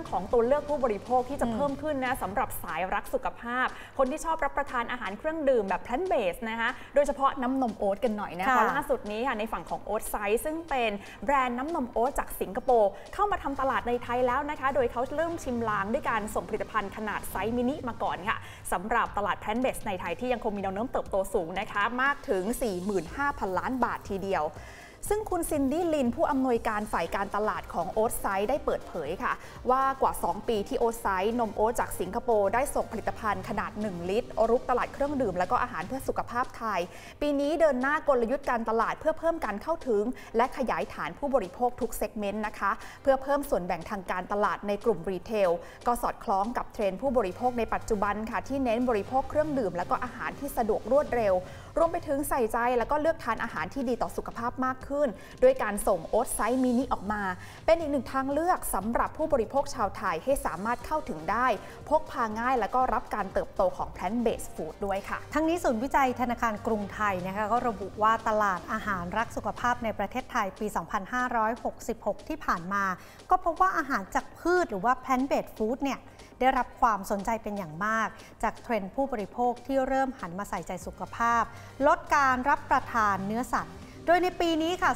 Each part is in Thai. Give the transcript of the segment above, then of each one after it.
ของตัวเลือกผู้บริโภคที่จะเพิ่มขึ้นนะสำหรับสายรักสุขภาพคนที่ชอบรับประทานอาหารเครื่องดื่มแบบแพลนท์เบสนะคะโดยเฉพาะน้ำนมโอ๊ตกันหน่อยนะเพราะล่าสุดนี้ค่ะในฝั่งของโอ๊ตไซส์ซึ่งเป็นแบรนด์น้ำนมโอ๊ตจากสิงคโปร์เข้ามาทำตลาดในไทยแล้วนะคะโดยเขาเริ่มชิมลางด้วยการส่งผลิตภัณฑ์ขนาดไซส์มินิมาก่อนค่ะสำหรับตลาดแพลนท์เบสในไทยที่ยังคงมีแนวโน้มเติบโตสูงนะคะมากถึง 45,000 ล้านบาททีเดียวซึ่งคุณซินดี้ลินผู้อำนวยการฝ่ายการตลาดของโอ๊ตไซส์ได้เปิดเผยค่ะว่ากว่า2ปีที่โอ๊ตไซส์นมโอ๊ตจากสิงคโปร์ได้ส่งผลิตภัณฑ์ขนาด1ลิตรรุกตลาดเครื่องดื่มและก็อาหารเพื่อสุขภาพไทยปีนี้เดินหน้ากลยุทธ์การตลาดเพื่อเพิ่มการเข้าถึงและขยายฐานผู้บริโภคทุกเซกเมนต์นะคะเพื่อเพิ่มส่วนแบ่งทางการตลาดในกลุ่มรีเทลก็สอดคล้องกับเทรนด์ผู้บริโภคในปัจจุบันค่ะที่เน้นบริโภคเครื่องดื่มและก็อาหารที่สะดวกรวดเร็วรวมไปถึงใส่ใจแล้วก็เลือกทานอาหารที่ดีต่อสุขภาพมากขึ้นด้วยการส่งโอ๊ตไซส์มินิออกมาเป็นอีกหนึ่งทางเลือกสำหรับผู้บริโภคชาวไทยให้สามารถเข้าถึงได้พกพาง่ายแล้วก็รับการเติบโตของ Plant Based Food ด้วยค่ะทั้งนี้ศูนย์วิจัยธนาคารกรุงไทยนะคะก็ระบุว่าตลาดอาหารรักสุขภาพในประเทศไทยปี 2566 ที่ผ่านมาก็พบว่าอาหารจากพืชหรือว่า Plant Based Food เนี่ยได้รับความสนใจเป็นอย่างมากจากเทรนด์ผู้บริโภคที่เริ่มหันมาใส่ใจสุขภาพลดการรับประทานเนื้อสัตว์โดยในปีนี้ค่ะ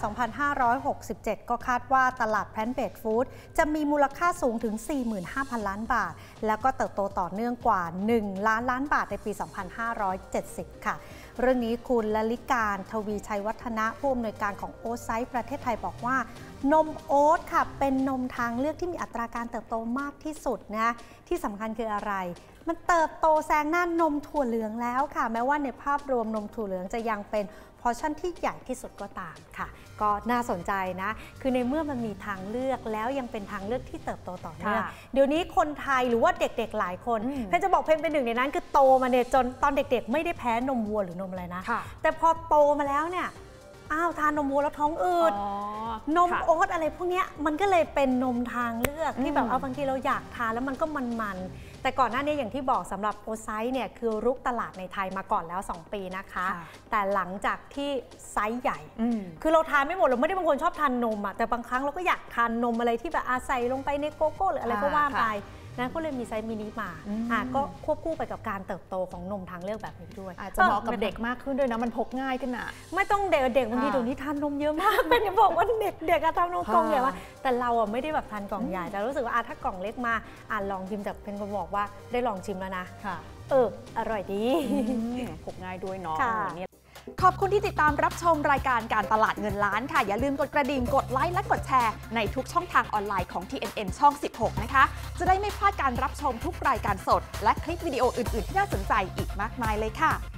2567 ก็คาดว่าตลาด Plant Based Food จะมีมูลค่าสูงถึง 45,000 ล้านบาทแล้วก็เติบโตต่อเนื่องกว่า 1 ล้านล้านบาทในปี 2570 ค่ะเรื่องนี้คุณลลิการทวีชัยวัฒนะผู้อำนวยการของโอ๊ตไซส์ประเทศไทยบอกว่านมโอ๊ตค่ะเป็นนมทางเลือกที่มีอัตราการเติบโตมากที่สุดนะที่สำคัญคืออะไรมันเติบโตแซงหน้านมถั่วเหลืองแล้วค่ะแม้ว่าในภาพรวมนมถั่วเหลืองจะยังเป็นพอร์ชั่นที่ใหญ่ที่สุดก็ตามค่ะก็น่าสนใจนะคือในเมื่อมันมีทางเลือกแล้วยังเป็นทางเลือกที่เติบโตต่อเนื่องเดี๋ยวนี้คนไทยหรือว่าเด็กๆหลายคนเพนจะบอกเพนเป็นหนึ่งในนั้นคือโตมาเนี่ยจนตอนเด็กๆไม่ได้แพ้นมวัวหรือนมอะไรนะแต่พอโตมาแล้วเนี่ยทานนมวัวแล้วท้องอืดนมโอ๊ตอะไรพวกนี้มันก็เลยเป็นนมทางเลือกที่แบบบางทีเราอยากทานแล้วมันก็มันแต่ก่อนหน้านี้อย่างที่บอกสำหรับโอ๊ตไซส์เนี่ยคือรุกตลาดในไทยมาก่อนแล้ว2 ปีนะคะแต่หลังจากที่ไซส์ใหญ่คือเราทานไม่หมดเราไม่ได้บางคนชอบทานนมแต่บางครั้งเราก็อยากทานนมอะไรที่แบบใส่ลงไปในโกโก้หรืออะไรก็ว่าไปนะก็เลยมีไซส์มินิมาก็ควบคู่ไปกับการเติบโตของนมทางเลือกแบบนี้ด้วยอาจจะเหมาะกับเด็กมากขึ้นด้วยนะมันพกง่ายขึ้นอ่ะไม่ต้องเด็กบางทีเดี๋ยวนี้ทานนมเยอะมากเป็นบอกว่าเด็กทานนมกล่องใหญ่ว่าแต่เราไม่ได้แบบทานกล่องใหญ่แต่รู้สึกว่าถ้ากล่องเล็กมาลองชิมจากเป็นคนบอกว่าได้ลองชิมแล้วนะอร่อยดีพกง่ายด้วยเนาะขอบคุณที่ติดตามรับชมรายการการตลาดเงินล้านค่ะอย่าลืมกดกระดิ่งกดไลค์และกดแชร์ในทุกช่องทางออนไลน์ของ TNN ช่อง 16 นะคะจะได้ไม่พลาดการรับชมทุกรายการสดและคลิปวิดีโออื่นๆที่น่าสนใจอีกมากมายเลยค่ะ